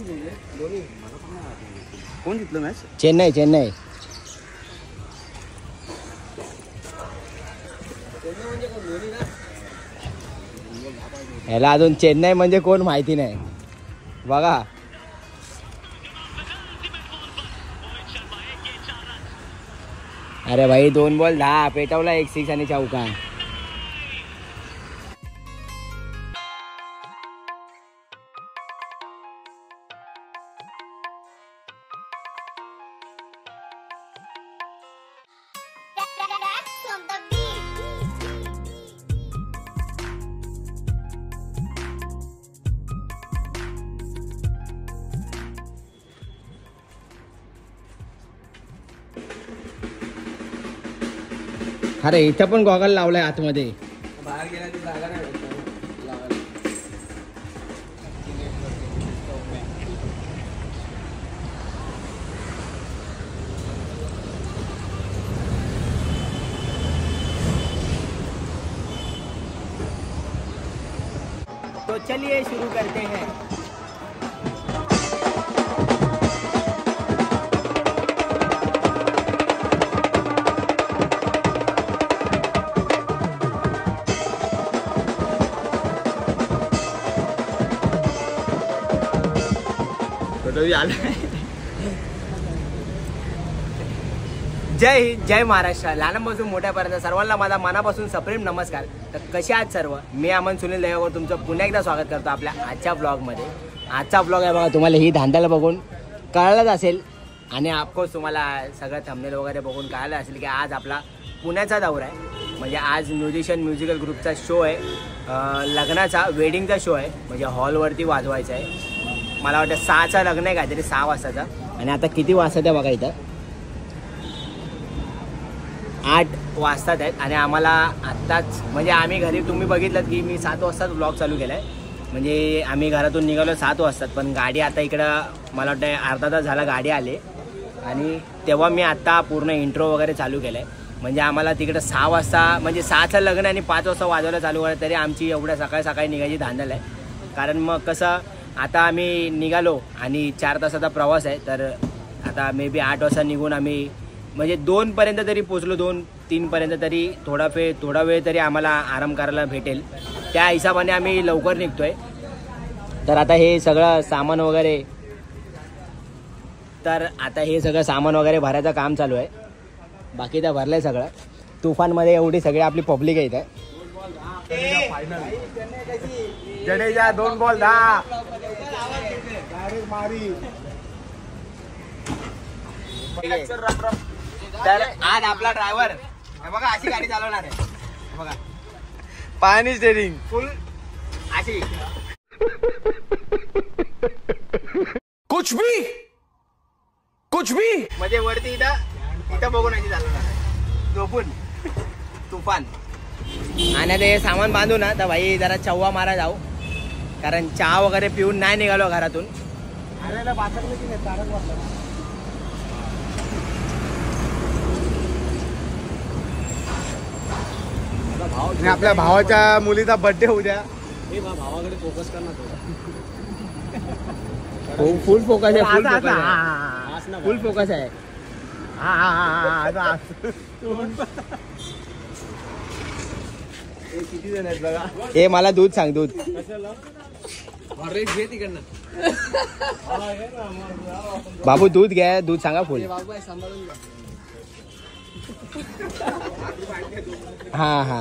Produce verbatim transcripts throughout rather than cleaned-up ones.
कोण जिंकलं मॅच? चेन्नई चेन्नई ह्याला अजून चेन्नई म्हणजे कोण माहिती नाही बघा. अरे भाई दोन बॉल दहा पेटवला एक सिक्स आणि चौका. अरे इथं पण गॉगल लावलाय आतमध्ये. बाहेर गेला ती जागा नाही तो चलिए शुरू करते हैं. जय हिंद जय महाराष्ट्र. लहानापासून मोठ्यापर्यंत सर्वांना माझा मनापासून सप्रेम नमस्कार. तर कसे आहात सर्व? मी अमन सुनील देवावर तुमचं पुन्हा एकदा स्वागत करतो आपल्या आजच्या ब्लॉगमध्ये. आजचा ब्लॉग आहे बघा, तुम्हाला ही धांदल बघून कळलंच असेल आणि ऑफकोर्स तुम्हाला सगळं थंबनेल वगैरे बघून कळलं असेल की आज आपला पुण्याचा दौरा आहे. म्हणजे आज म्युझिशियन म्युझिकल ग्रुपचा शो आहे, लग्नाचा वेडिंगचा शो आहे. म्हणजे हॉलवरती वाजवायचा आहे. मला वाटतं सहाचा लग्न आहे काहीतरी, सहा वाजताचा. आणि आता किती वाजतात आहे बघा, इथं आठ वाजतात आहेत. आणि आम्हाला आत्ताच म्हणजे आम्ही घरी तुम्ही बघितलं की मी सात वाजताच ब्लॉग चालू केला आहे. म्हणजे आम्ही घरातून निघालो सात वाजतात, पण गाडी आता इकडं मला वाटतं अर्धा तास झाला गाडी आले. आणि तेव्हा मी आत्ता पूर्ण इंट्रो वगैरे चालू केलं आहे. म्हणजे आम्हाला तिकडं सहा वाजता म्हणजे सहाचं लग्न आणि पाच वाजता वाजवायला चालू करायला तरी आमची एवढ्या सकाळी सकाळी निघायची धांदल आहे. कारण मग कसं आता आम्ही निघालो आणि चार तासाचा प्रवास आहे. तर आता मे बी आठ वाजता निघून आम्ही म्हणजे दोनपर्यंत तरी पोचलो, दोन तीनपर्यंत तरी थोडा फे थोडा वेळ तरी आम्हाला आराम करायला भेटेल. त्या हिशोबाने आम्ही लवकर निघतो आहे. तर आता हे सगळं सामान वगैरे तर आता हे सगळं सामान वगैरे भरायचं काम चालू आहे. बाकी तर भरलं आहे सगळं. तुफानमध्ये एवढी सगळी आपली पब्लिक आहे इथं. जडेजा दोन बॉल दहा. तर आज आपला ड्रायव्हर बघा अशी गाडी चालवणार आहे बघा, पाणी स्टेरिंग फुल अशी. कुछ भी कुछ भी म्हणजे वरती इथं इथं बघून अशी चालवणार आहे झोपून तुफान. आणि ते सामान बांधू ना तर भाई जरा चव्वा मारा जाऊ, कारण चहा वगैरे पिऊन नाही निघालो घरातून. आपल्या भावाच्या मुलीचा बर्थडे उद्या. भावाकडे फोकस करणार फुल फोकस आहे, फुल फोकस आहे, फुल फोकस आहे. किती जण आहेत बघा. हे मला दूध सांग, दूध बाबू दूध घ्या, दूध सांगा फुल. हा हा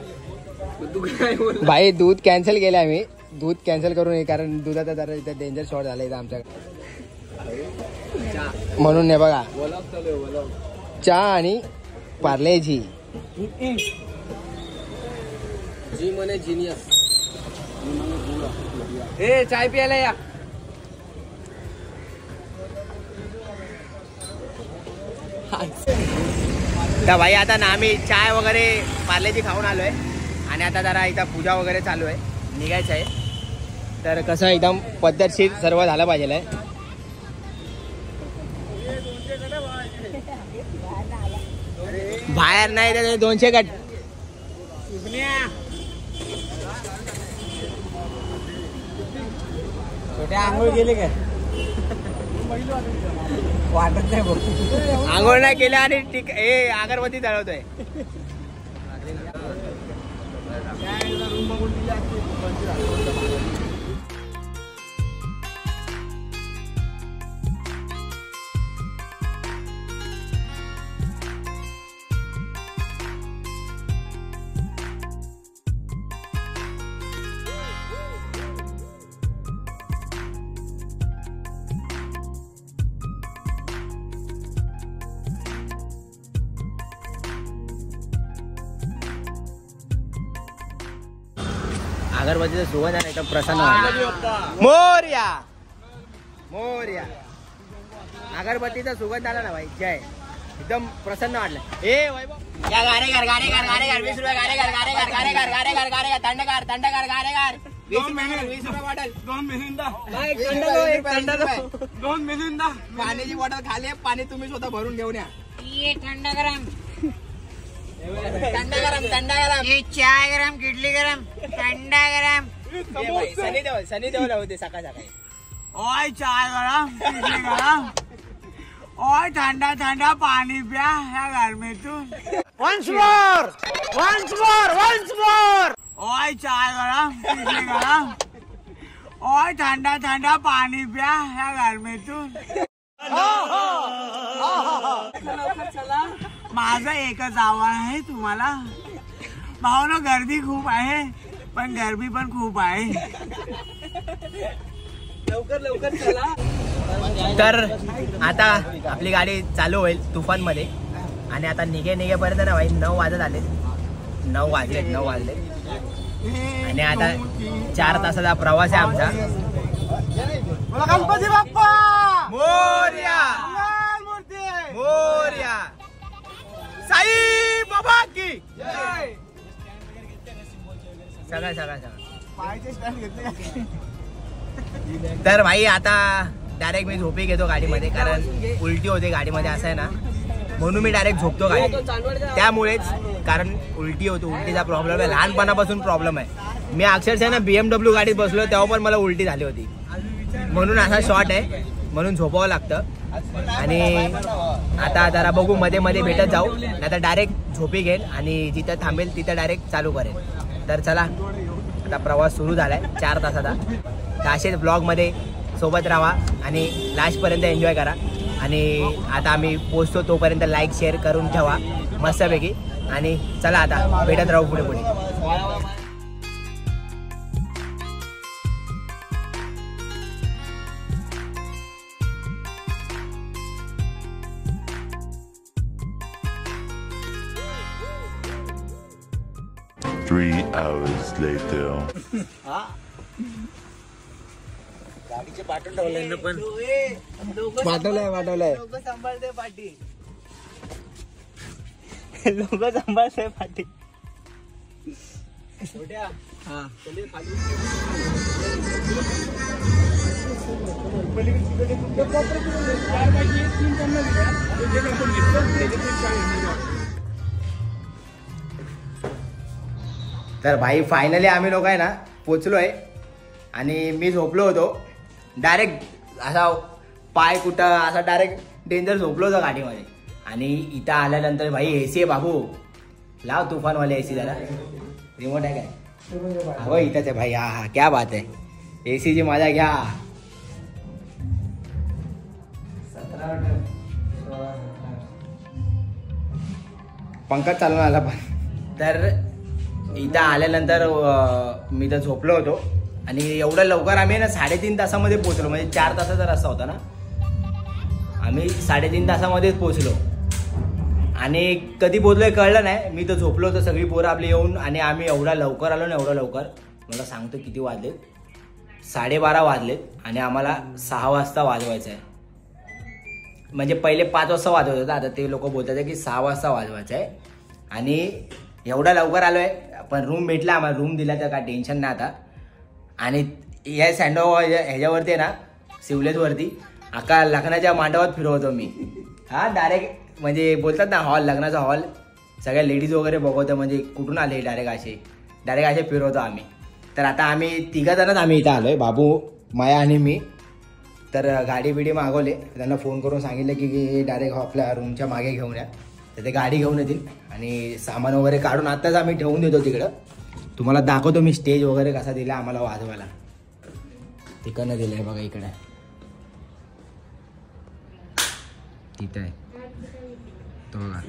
भाई दूध कॅन्सल केलं आम्ही, दूध कॅन्सल करून ये, कारण दुधाचा जरा इथं डेंजर शॉर्ट झाला इथं आमच्याकडे. म्हणून नाही बघा चहा आणि पार्ले जी जी म्हणे जिनियस. ए चाय प्यायला या. तर भाई आता ना आम्ही चाय वगैरे पार्लेजी खाऊन आलोय आणि आता जरा इथं पूजा वगैरे चालू आहे, निघायचं आहे. तर कसं एकदम पद्धतशीर सर्व झालं पाहिजे आहे. बाहेर नाही तर दोनशे गट छोट्या आंघोळ गेले काय वाटत नाही बघ आंघोळ नाही केल्या आणि टिक ए अगरबत्ती जळवतोय. अगरबत्तीचा सुगंध आहे एकदम प्रसन्न वाटलं. मोरया मोरया अगरबत्तीचा सुगंध आला ना भाई जय एकदम प्रसन्न वाटलं. ए वैभव या गाणे कर गाणे कर गाणे कर वीस रुपये गाणे कर गाणे कर गाणे कर गाणे कर गाणे कर थंड कर थंड कर गाणे कर वीस रुपये वीस रुपये बॉटल दोन मिनिंदा दोन मिनिंदा पाण्याची बॉटल खाली पाणी तुम्ही स्वतः भरून घेऊन या. थंड गरम थंड गरम थंड गरम चाय गरम किडली गरम थंड गरम सनी देवल सनी देवल होते सकाळ सकाळी. ओय चाय गरम किडली गरम ओय ठंडा ठंडा पाणी प्या ह्या गरमीतून. Once more once more once more ओय चाय गरम किडली गरम ओय ठंडा ठंडा पाणी प्या ह्या गरमीतून. माझं एकच आव्हान आहे तुम्हाला भावना गर्दी खूप आहे पण गरमी पण खूप आहे. लवकर लवकर चला. तर आता आपली गाडी चालू होईल तुफान मध्ये आणि आता निघे निघेपर्यंत ना भाई नऊ वाजत आले नऊ वाजले नऊ वाजले आणि आता चार तासाचा प्रवास आहे आमचा. गणपती बाप्पा मोरया मोरया साई बाबा की सगळं सगळं सगळं. तर भाई आता डायरेक्ट मी झोपी घेतो गाडीमध्ये कारण उलटी होते गाडीमध्ये असं आहे ना म्हणून मी डायरेक्ट झोपतो गाडी त्यामुळेच कारण उलटी होतो उलटीचा प्रॉब्लेम आहे लहानपणापासून प्रॉब्लेम आहे. मी अक्षरशः ना बीएमडब्ल्यू गाडीत बसलो तेव्हा पण मला उलटी झाली होती म्हणून असा शॉर्ट आहे म्हणून झोपावं लागतं. आणि आता जरा बघू मध्ये मध्ये भेटत जाऊ नाही तर डायरेक्ट झोपी घेईन आणि जिथं थांबेल तिथं डायरेक्ट चालू करेन. तर चला आता प्रवास सुरू झालाय चार तासाचा. तर असेच ब्लॉगमध्ये सोबत राहा आणि लास्टपर्यंत एन्जॉय करा. आणि आता आम्ही पोचतो तोपर्यंत लाईक शेअर करून ठेवा मस्तपैकी. आणि चला आता भेटत राहू पुढे पुढे. Three hours later. गाडीचे पाठवून ठेवलंय पण पाठवलंय पाठवलंय लोक सांभाळते पाठी लोक सांभाळते पाठी. तर भाई फायनली आम्ही लोक आहे ना पोचलोय आणि मी झोपलो होतो डायरेक्ट असा पाय कुठं असा डायरेक्ट डेंजर झोपलो होतो गाडीमध्ये. आणि इथं आल्यानंतर भाई एसी आहे बाबू लाव तुफानवाले एसी जरा रिमोट आहे काय हो इथंच आहे भाई. हा हा क्या बात आहे एसीची मजा घ्या. पंकज चालून आला पण. तर इथं आल्यानंतर मी तर झोपलो होतो आणि एवढं लवकर आम्ही ना साडेतीन तासामध्ये पोहोचलो म्हणजे चार तासाचा रस्ता होता ना आम्ही साडेतीन तासामध्येच पोहोचलो. आणि कधी पोहोचलोय कळलं नाही मी तर झोपलो होतो सगळी पोरं आपली येऊन आणि आम्ही एवढा लवकर आलो ना एवढा लवकर मला सांगतो किती वाजलेत साडेबारा वाजलेत आणि आम्हाला सहा वाजता वाजवायचं आहे. म्हणजे पहिले पाच वाजता वाजवत होतं आता ते लोक बोलतात की सहा वाजता वाजवायचं आहे. आणि एवढा लवकर आलो आहे पण रूम भेटला आम्हाला रूम दिला तर काय टेन्शन नाही आता. आणि या सँडो ह्याच्यावरती आहे ना शिवलेजवरती अका लग्नाच्या मांडवात फिरवतो मी. हा डायरेक्ट म्हणजे बोलतात ना हॉल लग्नाचा हॉल सगळ्या लेडीज वगैरे बघवतो म्हणजे कुठून आले डायरेक्ट असे डायरेक्ट असे फिरवतो आम्ही. तर आता आम्ही तिघं जणच आम्ही इथं आलोय बाबू माया आणि मी. तर गाडी बिडी मागवले, त्यांना फोन करून सांगितलं की डायरेक्ट आपल्या रूमच्या मागे घेऊन या. तर ते गाडी घेऊन येतील आणि सामान वगैरे काढून आत्ताच आम्ही ठेवून देतो तिकडं. तुम्हाला दाखवतो मी स्टेज वगैरे कसा दिला आम्हाला वाजवायला. तिकडनं दिलं आहे बघा इकडे, तिथं आहे तो बघा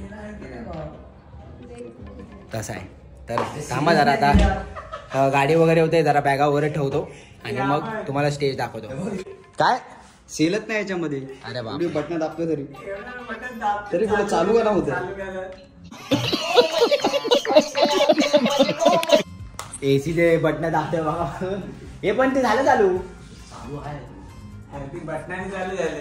तसा आहे. तर थांबा जरा, आता गाडी वगैरे होते, जरा बॅगा वगैरे ठेवतो आणि मग तुम्हाला स्टेज दाखवतो. काय सेलच नाही याच्यामध्ये. अरे बाप, बटन दाबतो तरी तरी पुढे चालू करा होतं. एसीचे बटन दाबते बघा. हे पण ते झालं चालू चालू आहे, बटनाने चालू झाले.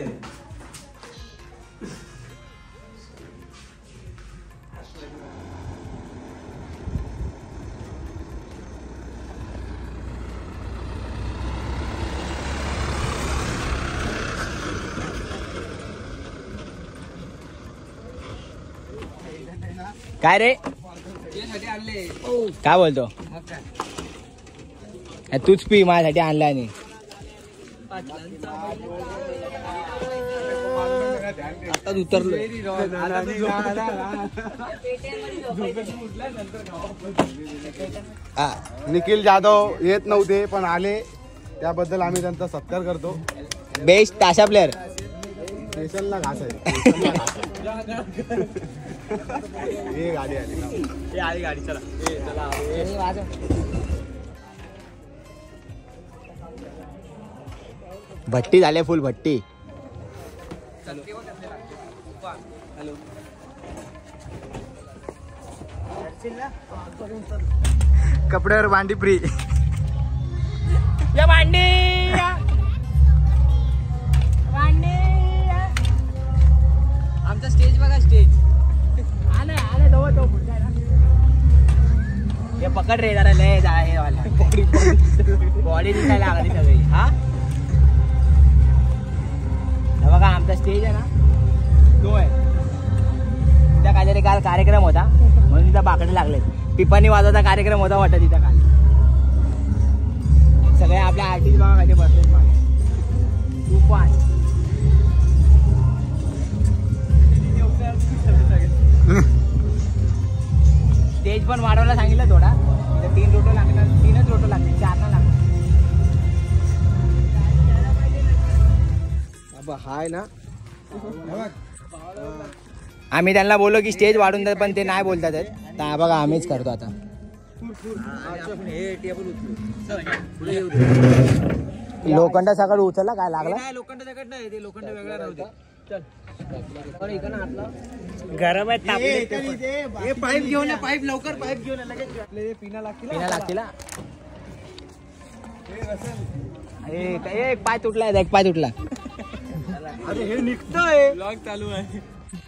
काय रे काय बोलतो? तूच पी, माझ्यासाठी आणला. आणि आता उतरलो. निखिल जाधव येत नव्हते पण आले, त्याबद्दल आम्ही त्यांचा सत्कार करतो. बेस्ट ताशा प्लेअर. स्टेशनला घास आहे. हे गाडी आली ना, हे आली गाडी. चला चला. भट्टी झाले, फुल भट्टी. कपड्यावर भांडी फ्री. भांडी आमचा स्टेज बघा, स्टेज आलं आलं तो तो हे पकड रे जरा, लय जा हे वाला बॉडी दिसायला लागली सगळी. हा हे बघा आमचा स्टेज आहे ना, तो आहे. तिथं काहीतरी काल कार्यक्रम होता म्हणून तिथं बाकडे लागले. पिपाणी वाजवायचा कार्यक्रम होता वाटत तिथं काल. सगळे आपल्या आर्टिस्ट बघा कधी बसलेत मागे. तू पण स्टेज पण वाढवायला सांगितलं थोडा. तिथं तीन रोटो लागणार, तीनच रोटो लागतील, चार ना लागणार. हाय ना. आम्ही त्यांना बोललो की स्टेज वाढून द्या, पण ते नाही बोलतात. तर बघा आम्हीच करतो आता. लोखंड सकाळ उचलला काय लागला? लोखंड सगळं नाही, ते लोखंड वेगळं नव्हते. गरम आहे, पाईप घेऊन या, पाईप लवकर पाईप घेऊन या, लगेच पिना लागतील. पिना लागतील. एक पाय तुटला, एक पाय तुटला. अरे हे निघतोय, ब्लॉग चालू आहे.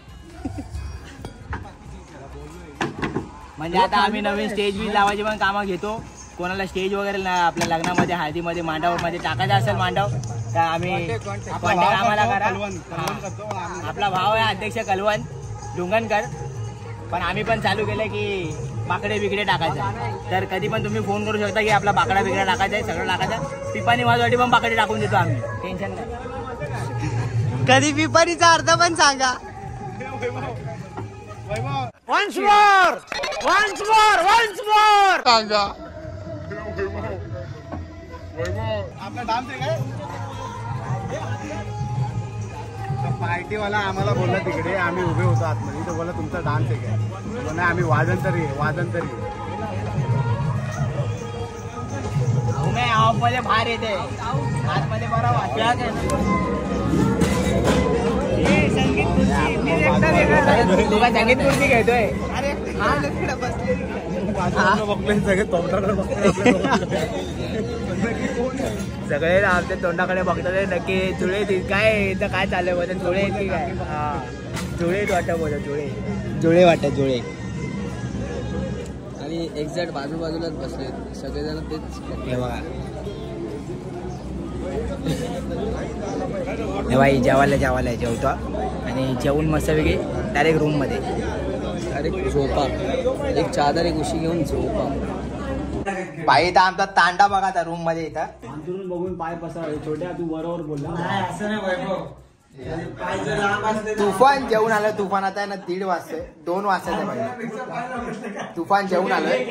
म्हणजे आता आम्ही नवीन स्टेज बी लावायची पण कामं घेतो. कोणाला स्टेज वगैरे ना आपल्या लग्नामध्ये, हळदीमध्ये, मांडवामध्ये टाकायचं असेल मांडव, तर आम्ही कॉन्टॅक्ट आम्हाला करा. आपला भाव आहे अध्यक्ष कलवण डुंगणकर. पण आम्ही पण चालू केलं की बाकडे बिकडे टाकायचं. तर कधी पण तुम्ही फोन करू शकता की आपला बाकडा बिकडा टाकायचा आहे, सगळं टाकायचं. पिपाणी वाजवाटी पण बाकडे टाकून देतो आम्ही, टेन्शन नाही. कधी पिपाणीचा अर्थ पण सांगा. Once more once more once more सांगा. आपला डान्स आहे काय? पार्टीवाला आम्हाला बोलला तिकडे, आम्ही उभे होतो आतमध्ये, तो बोला तुमचा डान्स आहे काय? नाही आम्ही वाजन तरी वाजन तरी ऑफ मध्ये बाहेर येते, आतमध्ये बरं वाटत. तुला संगीत कुर्ती घेतोय. सगळे आमच्या तोंडाकडे बघतात नक्की. जुळे काय इथं काय चाललंय बोलत, जुळे की काय? हा जुळे वाटत बोलत, जुळे जुळे वाटत जुळे. आणि एक्झॅक्ट बाजू बाजूलाच बसले सगळेजण तेच. हे बघा हे बाई जेवायला जेवायला जेवतो आणि जेवून मस्तपैकी डायरेक्ट रूम मध्ये डायरेक्ट झोपा. एक चादर एक उशी घेऊन झोपा. पाय इथं आमचा तांडा बघा आता रूम मध्ये इथं अंतरून बघून पाय पसरले. छोट्या तू बरोबर बोलला. असं नाही वैभव. पाय जर लांब असले तर- तुफान जेवून आलं. तुफान आता आहे ना दीड वाजता दोन वाजता पाहिजे. तुफान जेवून आलोय.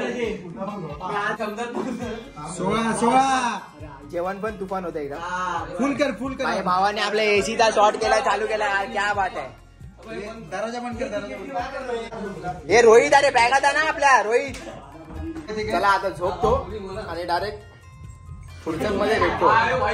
सोळा सोळा जेवण पण तुफान होतं एकदम. फुल कर फुल कर. माझ्या भावाने आपल्या एसीचा शॉट केला चालू केला. क्या बात आहे. दरवाजा बंद कर दरवाजा बंद कर. हे रोहित अरे बॅगात आहे ना आपल्या रोहित. चला आता झोपतो आणि डायरेक्ट पुढच्या मध्ये भेटतो.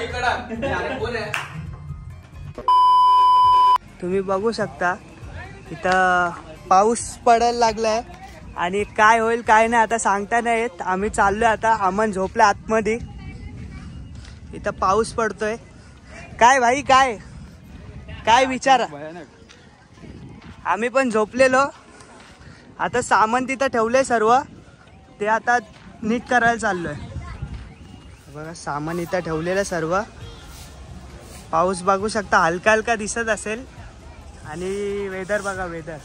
तुम्ही बघू शकता इथं पाऊस पडायला लागलाय आणि काय होईल काय नाही आता सांगता नाही येत. आम्ही चाललोय आता. अमन झोपला आतमध्ये. इथं पाऊस पडतोय. काय भाई काय काय विचारा. आम्ही पण झोपलेलो. आता सामान तिथं ठेवलंय सर्व. ते आता नीट करायला चाललोय. बघा सामान इथं ठेवलेलं सर्व. पाऊस बघू शकता हलका हलका दिसत असेल. आणि वेदर बघा वेदर.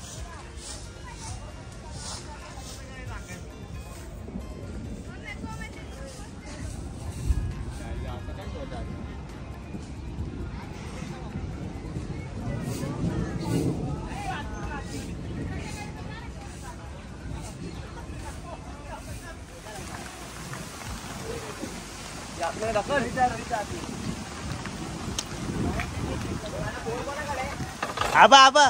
आबा आबा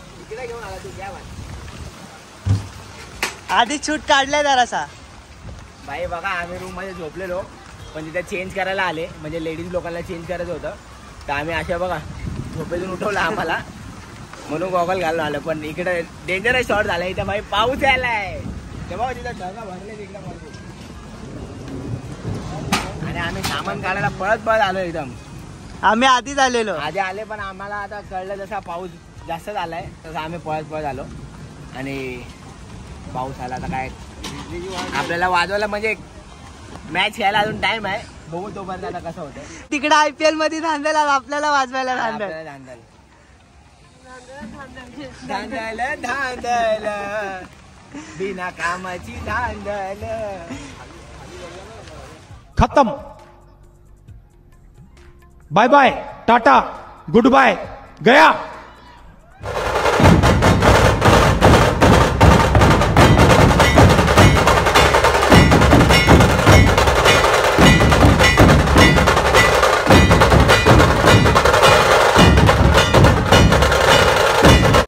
आधी शूट काढलाय जरासा. भाई बघा आम्ही रूम मध्ये झोपलेलो पण तिथे चेंज करायला आले. म्हणजे लेडीज लोकांना चेंज करायचं होतं तर आम्ही अशा बघा झोपेतून उठवलं आम्हाला म्हणून गॉगल घालून आलं. पण इकडे डेंजरस शॉट झाला. इथं भाई पाऊस यायलाय. तेव्हा तिथं ढगा भरले तिकडे. आणि आम्ही सामान काढायला पळत पळत आलो. एकदम आम्ही आधीच आलेलो. आधी आले पण आम्हाला आता कळलं जसा पाऊस जास्त झालाय तसं आम्ही पळत पळत आलो. आणि पाऊस आला. आता काय आपल्याला वाजवायला म्हणजे मॅच खेळायला अजून टाइम आहे. बघू तोपर्यंत आता कसं होतं. तिकडे आयपीएल मध्ये धांदल आपल्याला वाजवायला धांदल. आपल्याला धांदल धांदल धांदल बिना कामाची धांदल. खत्म. Bye bye tata goodbye गया.